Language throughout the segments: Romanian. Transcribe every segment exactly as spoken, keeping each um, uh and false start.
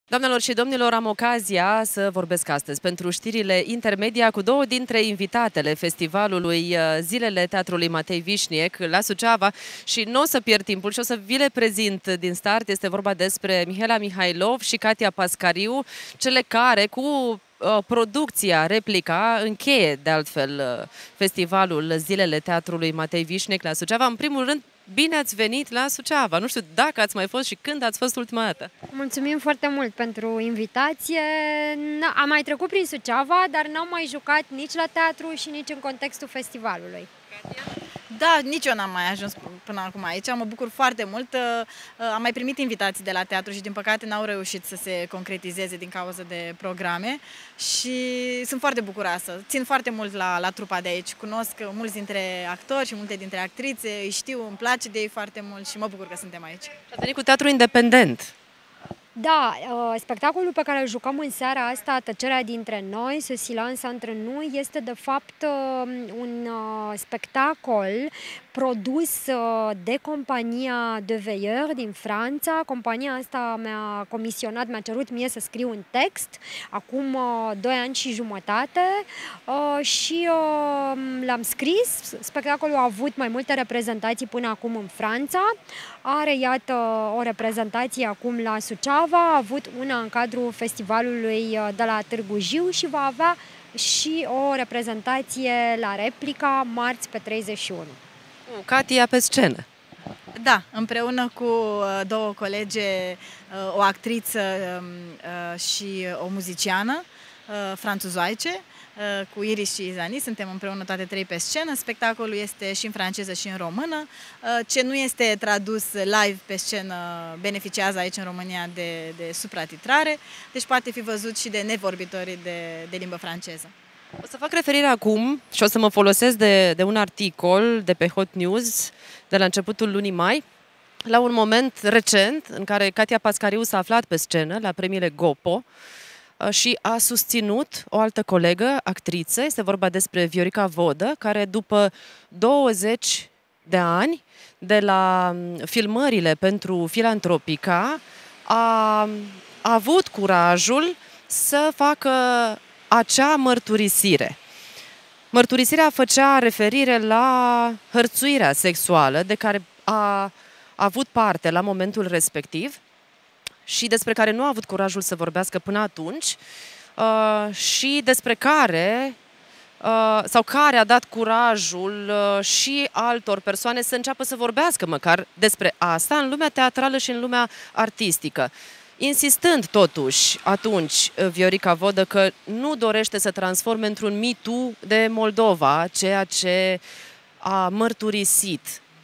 Doamnelor și domnilor, am ocazia să vorbesc astăzi pentru știrile intermedia cu două dintre invitatele festivalului Zilele Teatrului Matei Vișniec la Suceava și nu o să pierd timpul și o să vi le prezint din start. Este vorba despre Mihaela Mihailov și Katia Pascariu, cele care cu producția Replica încheie de altfel festivalul Zilele Teatrului Matei Vișniec la Suceava. În primul rând, bine ați venit la Suceava! Nu știu dacă ați mai fost și când ați fost ultima dată. Mulțumim foarte mult pentru invitație. Am mai trecut prin Suceava, dar n-am mai jucat nici la teatru și nici în contextul festivalului. Da, nici eu n-am mai ajuns până acum aici, mă bucur foarte mult. Am mai primit invitații de la teatru și din păcate n-au reușit să se concretizeze din cauza de programe și sunt foarte bucuroasă. Țin foarte mult la, la trupa de aici, cunosc mulți dintre actori și multe dintre actrițe, îi știu, îmi place de ei foarte mult și mă bucur că suntem aici. Ați venit cu teatru independent. Da, spectacolul pe care îl jucăm în seara asta, Tăcerea dintre noi, Ce silence entre nous, este de fapt un spectacol produs de compania De Veilleur din Franța. Compania asta mi-a comisionat, mi-a cerut mie să scriu un text acum doi ani și jumătate și l-am scris. Spectacolul a avut mai multe reprezentații până acum în Franța. Are, iată, o reprezentație acum la Suceava, a avut una în cadrul festivalului de la Târgu Jiu și va avea și o reprezentație la Replica marți pe treizeci și unu. Cu Katia pe scenă. Da, împreună cu două colege, o actriță și o muziciană franțuzoaice, cu Iris și Izani, suntem împreună toate trei pe scenă. Spectacolul este și în franceză și în română. Ce nu este tradus live pe scenă beneficiază aici în România de, de supratitrare, deci poate fi văzut și de nevorbitorii de, de limbă franceză. O să fac referire acum și o să mă folosesc de, de un articol de pe Hot News de la începutul lunii mai, la un moment recent în care Katia Pascariu s-a aflat pe scenă la premiile Gopo și a susținut o altă colegă, actriță, este vorba despre Viorica Vodă, care după douăzeci de ani de la filmările pentru Filantropica a, a avut curajul să facă acea mărturisire. Mărturisirea făcea referire la hărțuirea sexuală de care a avut parte la momentul respectiv și despre care nu a avut curajul să vorbească până atunci uh, și despre care uh, sau care a dat curajul uh, și altor persoane să înceapă să vorbească măcar despre asta în lumea teatrală și în lumea artistică. Insistând totuși atunci Viorica Vodă că nu dorește să transforme într-un Me Too de Moldova ceea ce a mărturisit.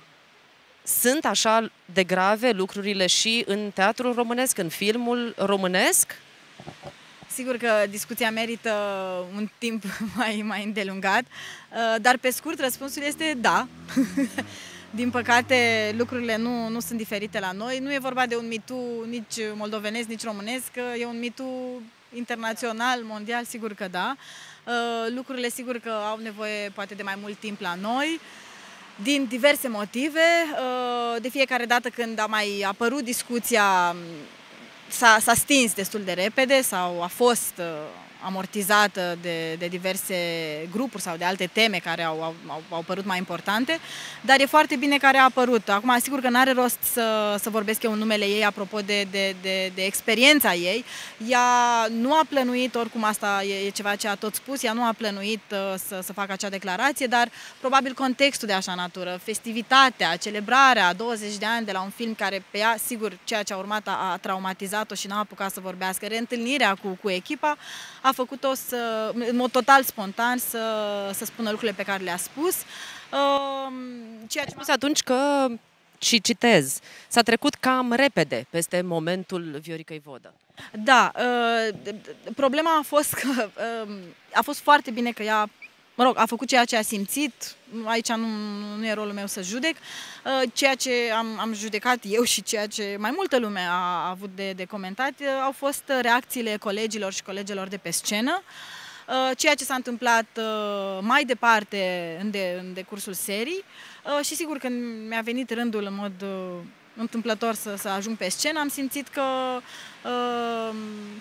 Sunt așa de grave lucrurile și în teatrul românesc, în filmul românesc? Sigur că discuția merită un timp mai, mai îndelungat, dar pe scurt răspunsul este da. Din păcate, lucrurile nu, nu sunt diferite la noi. Nu e vorba de un Me Too nici moldovenesc, nici românesc. E un Me Too internațional, mondial, sigur că da. Lucrurile sigur că au nevoie poate de mai mult timp la noi, din diverse motive. De fiecare dată când a mai apărut discuția, s-a stins destul de repede sau a fost amortizată de, de diverse grupuri sau de alte teme care au, au, au părut mai importante, dar e foarte bine care a apărut. Acum, sigur că n-are rost să, să vorbesc eu în numele ei apropo de, de, de, de experiența ei. Ea nu a plănuit, oricum asta e, e ceva ce a tot spus, ea nu a plănuit uh, să, să facă acea declarație, dar probabil contextul de așa natură, festivitatea, celebrarea a douăzeci de ani de la un film care pe ea, sigur, ceea ce a urmat a, a traumatizat-o și n-a apucat să vorbească, reîntâlnirea cu, cu echipa, a făcut-o să, în mod total spontan să, să spună lucrurile pe care le-a spus. Ceea ce a spus atunci că, și citez, s-a trecut cam repede peste momentul Vioricăi Vodă. Da, problema a fost că a fost foarte bine că ea, mă rog, a făcut ceea ce a simțit. Aici nu, nu e rolul meu să judec. Ceea ce am, am judecat eu și ceea ce mai multă lume a avut de, de comentat au fost reacțiile colegilor și colegelor de pe scenă. Ceea ce s-a întâmplat mai departe în, de, în decursul serii și sigur când mi-a venit rândul în mod întâmplător să, să ajung pe scenă, am simțit că uh,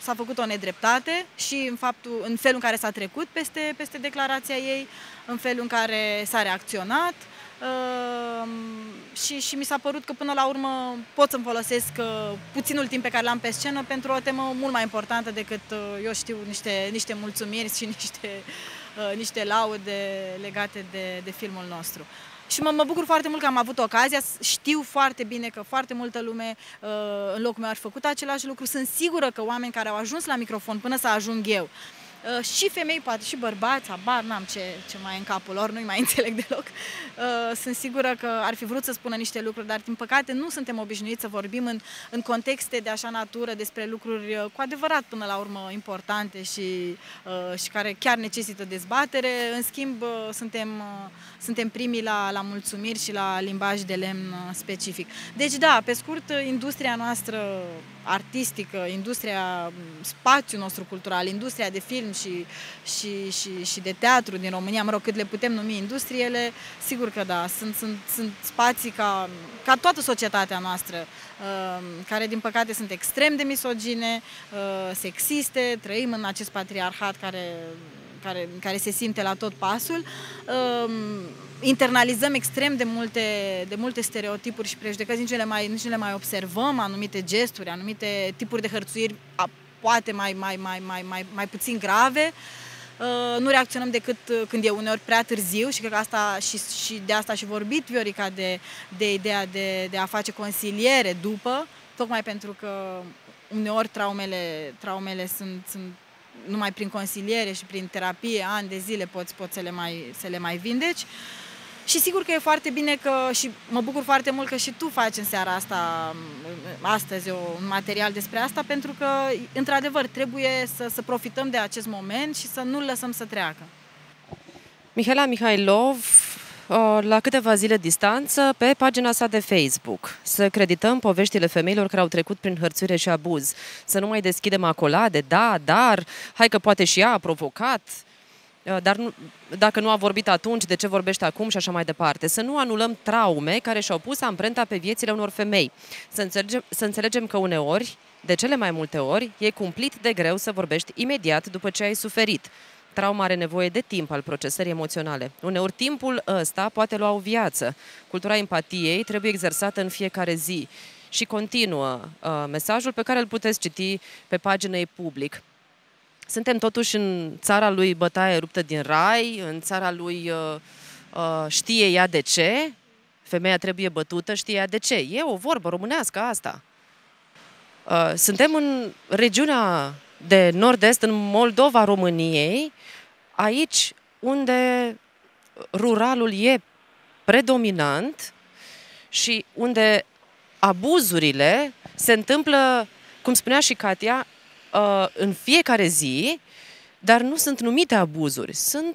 s-a făcut o nedreptate și în, faptul, în felul în care s-a trecut peste, peste declarația ei, în felul în care s-a reacționat. Uh, și, și mi s-a părut că până la urmă pot să-mi folosesc uh, puținul timp pe care l-am pe scenă pentru o temă mult mai importantă decât, uh, eu știu, niște, niște mulțumiri și niște, uh, niște laude legate de, de filmul nostru. Și mă, mă bucur foarte mult că am avut ocazia, știu foarte bine că foarte multă lume uh, în locul meu ar fi făcut același lucru. Sunt sigură că oameni care au ajuns la microfon până să ajung eu, Uh, și femei, poate și bărbați, habar n-am ce, ce mai e în capul lor, nu-i mai înțeleg deloc. Uh, sunt sigură că ar fi vrut să spună niște lucruri, dar din păcate nu suntem obișnuiți să vorbim în, în contexte de așa natură despre lucruri uh, cu adevărat până la urmă importante și, uh, și care chiar necesită dezbatere. În schimb, uh, suntem, uh, suntem primii la, la mulțumiri și la limbaj de lemn uh, specific. Deci da, pe scurt, industria noastră artistică, industria, spațiul nostru cultural, industria de film și, și, și, și de teatru din România, mă rog, cât le putem numi industriile, sigur că da, sunt, sunt, sunt spații ca, ca toată societatea noastră, care din păcate sunt extrem de misogine, sexiste, trăim în acest patriarhat care, care, care se simte la tot pasul. Internalizăm extrem de multe, de multe stereotipuri și prejudecăți, nici nu le mai, nici nu le mai observăm, anumite gesturi, anumite tipuri de hărțuiri, poate mai, mai, mai, mai, mai, mai puțin grave. Nu reacționăm decât când e uneori prea târziu și cred că asta și, și de asta a și vorbit Viorica, de, de ideea de, de a face consiliere după, tocmai pentru că uneori traumele, traumele sunt, sunt numai prin consiliere și prin terapie, ani de zile poți, poți să, le mai, să le mai vindeci. Și sigur că e foarte bine că, și mă bucur foarte mult că și tu faci în seara asta, astăzi, un material despre asta, pentru că, într-adevăr, trebuie să, să profităm de acest moment și să nu-l lăsăm să treacă. Mihaela Mihailov, la câteva zile distanță, pe pagina sa de Facebook. Să credităm poveștile femeilor care au trecut prin hărțuire și abuz. Să nu mai deschidem acolade, da, dar, hai că poate și ea a provocat, dar nu, dacă nu a vorbit atunci, de ce vorbește acum și așa mai departe. Să nu anulăm traume care și-au pus amprenta pe viețile unor femei. Să înțelegem, să înțelegem că uneori, de cele mai multe ori, e cumplit de greu să vorbești imediat după ce ai suferit. Trauma are nevoie de timp al procesării emoționale. Uneori timpul ăsta poate lua o viață. Cultura empatiei trebuie exersată în fiecare zi. Și continuă uh, mesajul pe care îl puteți citi pe pagina ei public. Suntem totuși în țara lui bătaie ruptă din rai, în țara lui uh, uh, știe ea de ce, femeia trebuie bătută, știe ea de ce. E o vorbă românească asta. Uh, suntem în regiunea de nord-est, în Moldova României, aici unde ruralul e predominant și unde abuzurile se întâmplă, cum spunea și Katia, în fiecare zi, dar nu sunt numite abuzuri, sunt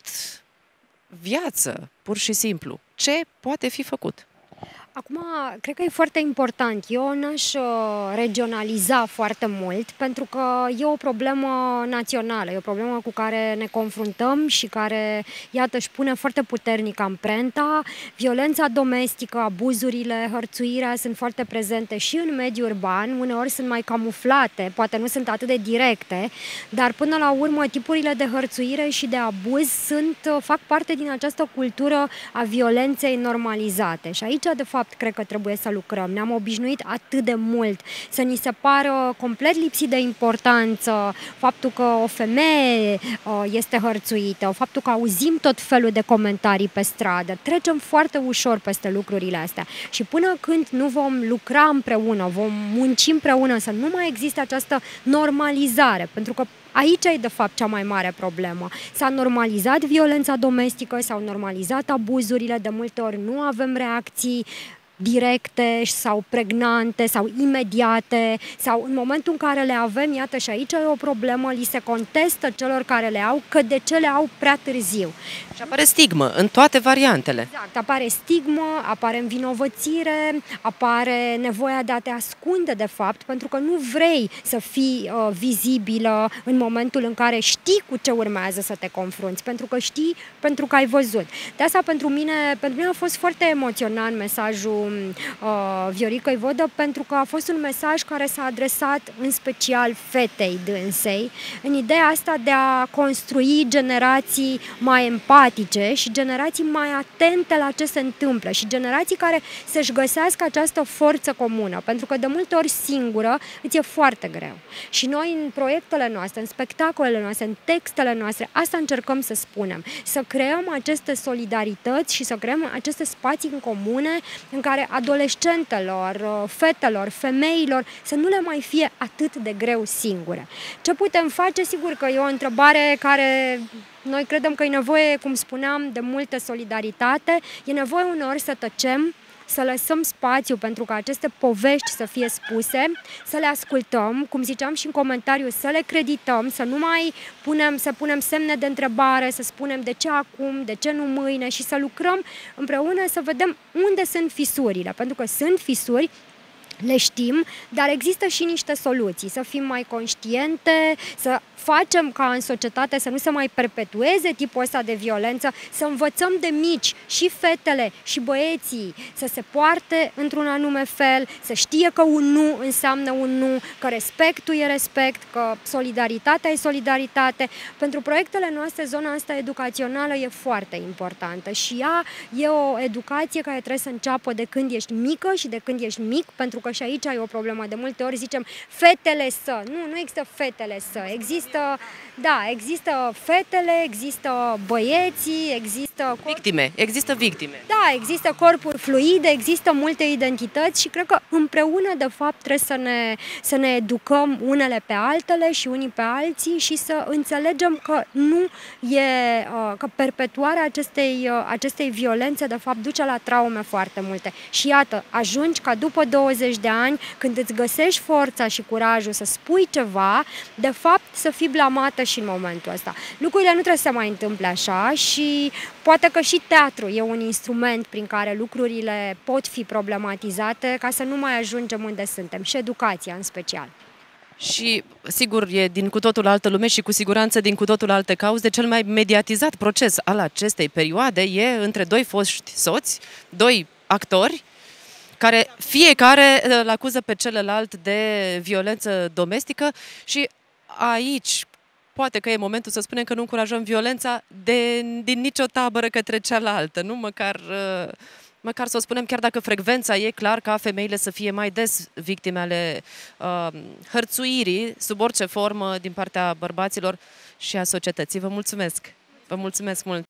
viață, pur și simplu. Ce poate fi făcut? Acum, cred că e foarte important. Eu n-aș regionaliza foarte mult, pentru că e o problemă națională, e o problemă cu care ne confruntăm și care, iată, își pune foarte puternic amprenta. Violența domestică, abuzurile, hărțuirea sunt foarte prezente și în mediul urban, uneori sunt mai camuflate, poate nu sunt atât de directe, dar până la urmă tipurile de hărțuire și de abuz sunt, fac parte din această cultură a violenței normalizate. Și aici, de fapt, cred că trebuie să lucrăm. Ne-am obișnuit atât de mult să ni se pară complet lipsit de importanță faptul că o femeie este hărțuită, faptul că auzim tot felul de comentarii pe stradă. Trecem foarte ușor peste lucrurile astea. Și până când nu vom lucra împreună, vom munci împreună să nu mai existe această normalizare, pentru că aici e, de fapt, cea mai mare problemă. S-a normalizat violența domestică, s-au normalizat abuzurile, de multe ori nu avem reacții directe sau pregnante sau imediate, sau în momentul în care le avem, iată, și aici e o problemă, li se contestă celor care le au că de ce le au prea târziu. Și apare stigmă în toate variantele. Exact, apare stigmă, apare învinovățire, apare nevoia de a te ascunde, de fapt, pentru că nu vrei să fii uh, vizibilă în momentul în care știi cu ce urmează să te confrunți, pentru că știi, pentru că ai văzut. De asta, pentru mine, pentru mine a fost foarte emoționant mesajul uh, Viorica Vodă, pentru că a fost un mesaj care s-a adresat în special fetei dânsei, în ideea asta de a construi generații mai empatice și generații mai atente la ce se întâmplă și generații care să-și găsească această forță comună, pentru că de multe ori singură îți e foarte greu. Și noi în proiectele noastre, în spectacolele noastre, în textele noastre, asta încercăm să spunem, să creăm aceste solidarități și să creăm aceste spații în comune în care adolescentelor, fetelor, femeilor să nu le mai fie atât de greu singure. Ce putem face? Sigur că e o întrebare care noi credem că e nevoie, cum spuneam, de multă solidaritate, e nevoie uneori să tăcem, să lăsăm spațiu pentru ca aceste povești să fie spuse, să le ascultăm, cum ziceam și în comentariu, să le credităm, să nu mai punem, să punem semne de întrebare, să spunem de ce acum, de ce nu mâine și să lucrăm împreună să vedem unde sunt fisurile, pentru că sunt fisuri, le știm, dar există și niște soluții, să fim mai conștiente, să facem ca în societate să nu se mai perpetueze tipul ăsta de violență, să învățăm de mici și fetele și băieții să se poarte într-un anume fel, să știe că un nu înseamnă un nu, că respectul e respect, că solidaritatea e solidaritate. Pentru proiectele noastre, zona asta educațională e foarte importantă și ea e o educație care trebuie să înceapă de când ești mică și de când ești mic, pentru că și aici ai o problemă. De multe ori zicem fetele să. Nu, nu există fetele să. Există, da, există fetele, există băieții, există... Corpuri... Victime. Există victime. Da, există corpuri fluide, există multe identități și cred că împreună, de fapt, trebuie să ne, să ne educăm unele pe altele și unii pe alții și să înțelegem că nu e, că perpetuarea acestei, acestei violențe, de fapt, duce la traume foarte multe. Și iată, ajungi ca după douăzeci de ani, când îți găsești forța și curajul să spui ceva, de fapt să fii blamată și în momentul ăsta. Lucrurile nu trebuie să se mai întâmple așa și poate că și teatru e un instrument prin care lucrurile pot fi problematizate ca să nu mai ajungem unde suntem și educația în special. Și, sigur, e din cu totul altă lume și cu siguranță din cu totul alte cauze. Cel mai mediatizat proces al acestei perioade e între doi foști soți, doi actori, care fiecare îl acuză pe celălalt de violență domestică și aici poate că e momentul să spunem că nu încurajăm violența de, din nicio tabără către cealaltă, nu? Măcar, măcar să o spunem, chiar dacă frecvența e clar ca femeile să fie mai des victime ale uh, hărțuirii sub orice formă din partea bărbaților și a societății. Vă mulțumesc! Vă mulțumesc mult!